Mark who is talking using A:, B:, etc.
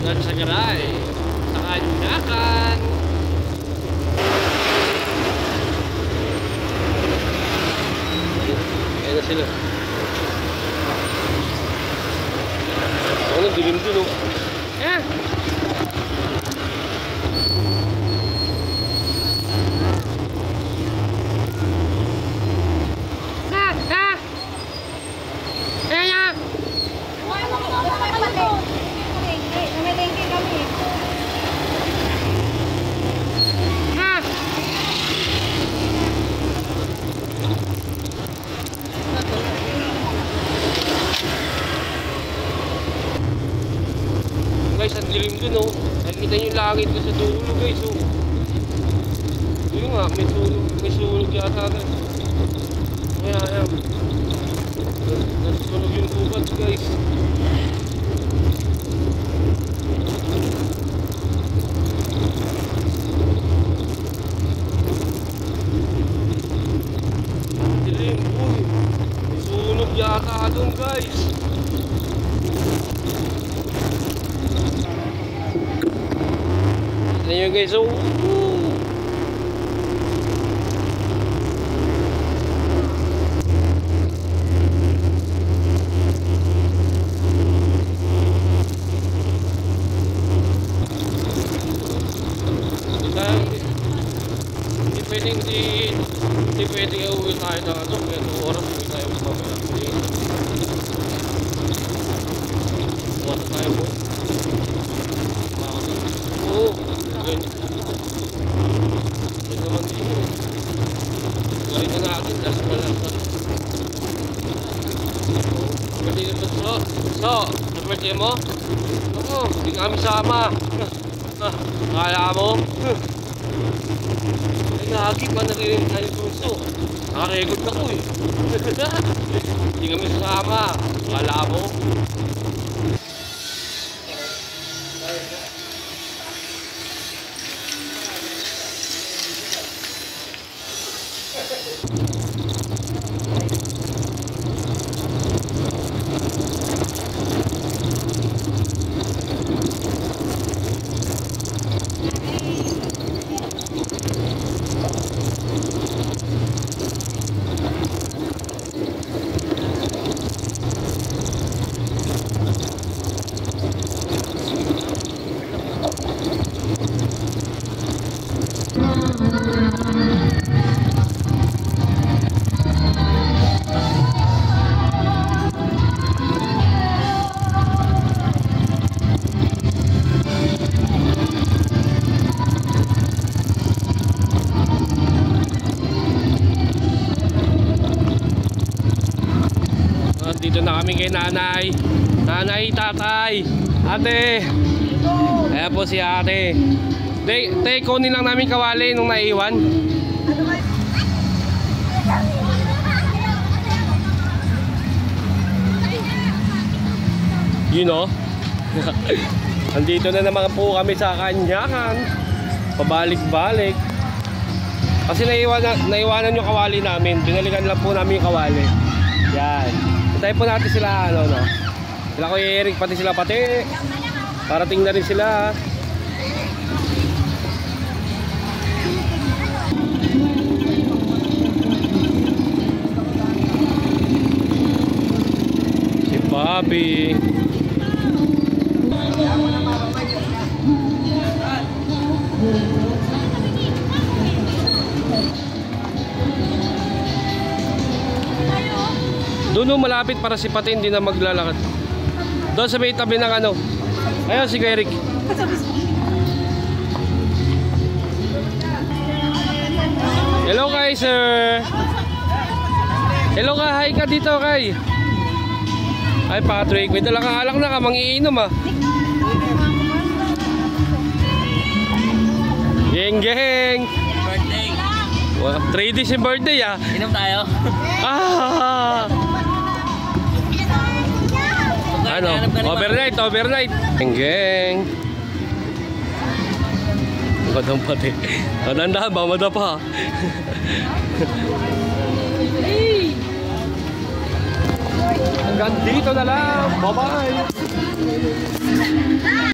A: Nagsagaray sa kanyakan. Ayan na sila. Ano, dilim dun o. Eh! Guys, ang dilim dun oh. Nakikita nyo yung langit ko sa dulo guys oh. Yun nga, may sunog yata guys. Ayan. Nasusunog yung gubat guys. Dilim, uy. May sunog yata dun guys. Ayan guys, oh. Hindi pwedeng uwi tayo ng ano, pero oras uwi tayo mamaya. Wala tayo po. Oo. Yan naman dito. Gawin na natin, last pa lang. Pwede na ito. So, napwede mo? Ako, hindi kami sama. Kala mo? Ay, nahagip pa na rin tayo puso. Nakarecord ako eh. Hindi kami sama. Kala mo? Dito na kami kay nanay. Nanay, tatay, ate. Ayan po si ate. Te, kunin lang namin kawali nung naiwan. You know? Andito na naman po kami sa kanyakan. Pabalik-balik. Kasi naiwanan yung kawali namin. Binalikan lang po namin yung kawali. Yan. Tayo po natin sila ano no. Sila Kuya Eric pati sila pati. Parating na rin sila. Si Bobby. Doon malapit para si Pati hindi na maglalakad. Doon sa may tabi ng ano. Ayun si Eric. Hello kay sir. Hello ka, hi ka dito kay. Ay Patrick, may dala kang alak na ka, mangiinom ah. Geng.
B: Birthday.
A: Wow, 3 days yung birthday ah.
B: Inom tayo.
A: Ah! Ano? Overnight. Geng. Badang pati. Tandaan ba madapa? Hanggang dito na lang. Bye-bye.